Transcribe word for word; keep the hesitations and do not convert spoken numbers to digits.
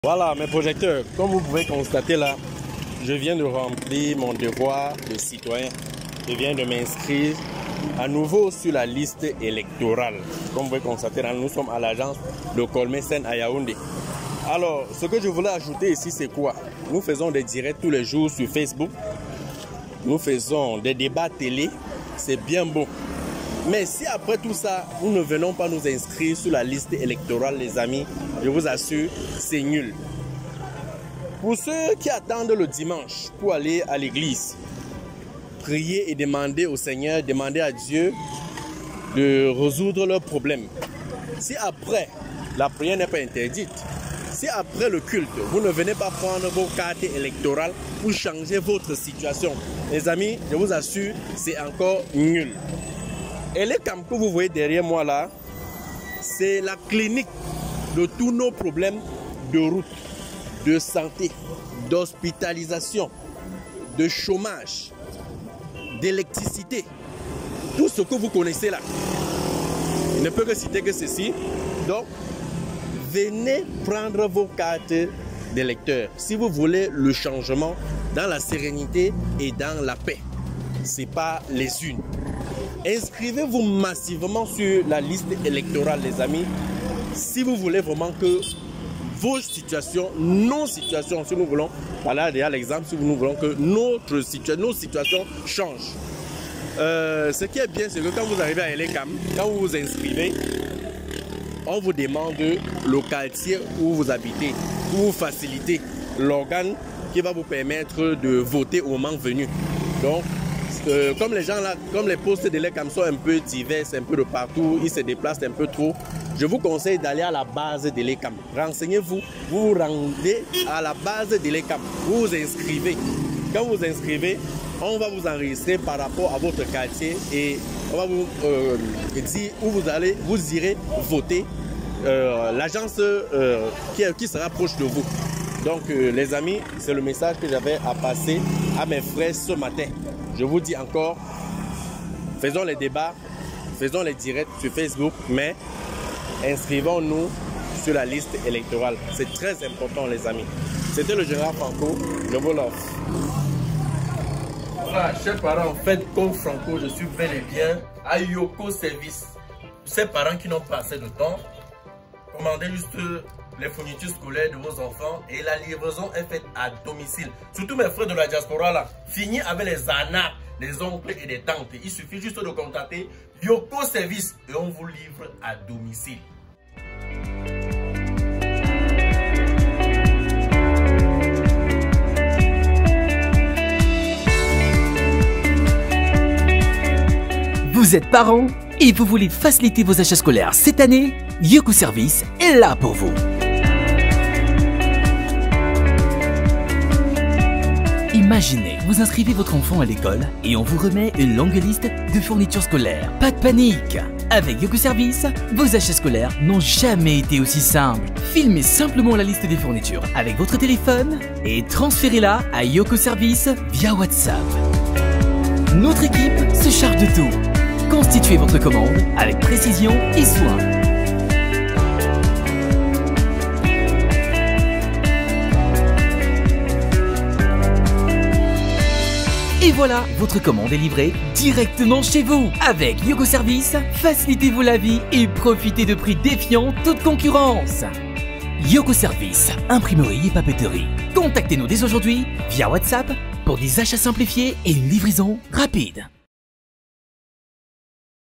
Voilà mes projecteurs, comme vous pouvez constater là, je viens de remplir mon devoir de citoyen. Je viens de m'inscrire à nouveau sur la liste électorale. Comme vous pouvez constater là, nous sommes à l'agence de Colmesen à Yaoundé. Alors, ce que je voulais ajouter ici, c'est quoi? Nous faisons des directs tous les jours sur Facebook. Nous faisons des débats télé. C'est bien beau. Mais si après tout ça, nous ne venons pas nous inscrire sur la liste électorale, les amis, je vous assure, c'est nul. Pour ceux qui attendent le dimanche pour aller à l'église, prier et demander au Seigneur, demander à Dieu de résoudre leurs problèmes. Si après, la prière n'est pas interdite, si après le culte, vous ne venez pas prendre vos cartes électorales pour changer votre situation, les amis, je vous assure, c'est encore nul. Et les camps que vous voyez derrière moi là, c'est la clinique de tous nos problèmes de route, de santé, d'hospitalisation, de chômage, d'électricité. Tout ce que vous connaissez là. Je ne peux que citer que ceci. Donc, venez prendre vos cartes d'électeurs si vous voulez le changement dans la sérénité et dans la paix. Ce n'est pas les unes. Inscrivez-vous massivement sur la liste électorale, les amis, si vous voulez vraiment que vos situations, nos situations, si nous voulons, voilà déjà l'exemple, si nous voulons que notre situa nos situations changent. Euh, ce qui est bien, c'est que quand vous arrivez à L E C A M, quand vous vous inscrivez, on vous demande le quartier où vous habitez, pour vous faciliter l'organe qui va vous permettre de voter au moment venu. Donc, Euh, comme les gens là, comme les postes de L E C A M sont un peu divers, un peu de partout, ils se déplacent un peu trop, je vous conseille d'aller à la base de L E C A M. Renseignez-vous, vous vous rendez à la base de L E C A M, vous vous inscrivez. Quand vous vous inscrivez, on va vous enregistrer par rapport à votre quartier et on va vous euh, dire où vous allez, vous irez voter euh, l'agence euh, qui, qui sera proche de vous. Donc euh, les amis, c'est le message que j'avais à passer à mes frères ce matin. Je vous dis encore, faisons les débats, faisons les directs sur Facebook, mais inscrivons-nous sur la liste électorale. C'est très important, les amis. C'était le général Franco, je vous l'offre. Voilà, chers parents, faites comme Franco, je suis bel et bien à Yoko Service. Ces parents qui n'ont pas assez de temps, commandez juste les fournitures scolaires de vos enfants et la livraison est faite à domicile. Surtout mes frères de la diaspora là, fini avec les arnaques, les oncles et des tantes. Il suffit juste de contacter Yoko Service et on vous livre à domicile. Vous êtes parents et vous voulez faciliter vos achats scolaires cette année? Yoko Service est là pour vous. Imaginez, vous inscrivez votre enfant à l'école et on vous remet une longue liste de fournitures scolaires. Pas de panique! Avec Yoko Service, vos achats scolaires n'ont jamais été aussi simples. Filmez simplement la liste des fournitures avec votre téléphone et transférez-la à Yoko Service via WhatsApp. Notre équipe se charge de tout. Constituez votre commande avec précision et soin. Et voilà, votre commande est livrée directement chez vous. Avec Yoko Service, facilitez-vous la vie et profitez de prix défiant toute concurrence. Yoko Service, imprimerie et papeterie. Contactez-nous dès aujourd'hui via WhatsApp pour des achats simplifiés et une livraison rapide.